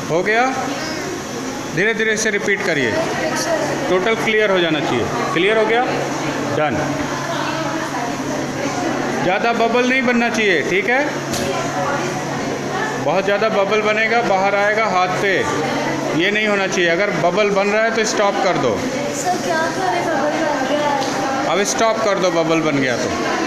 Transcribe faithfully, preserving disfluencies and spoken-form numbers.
हो गया? धीरे धीरे से रिपीट करिए, टोटल क्लियर हो जाना चाहिए। क्लियर हो गया? डन। ज़्यादा बबल नहीं बनना चाहिए, ठीक है? बहुत ज़्यादा बबल बनेगा, बाहर आएगा हाथ पे, ये नहीं होना चाहिए। अगर बबल बन रहा है तो स्टॉप कर दो। सर क्या करें, बबल बन गया है। अब स्टॉप कर दो, बबल बन गया तो।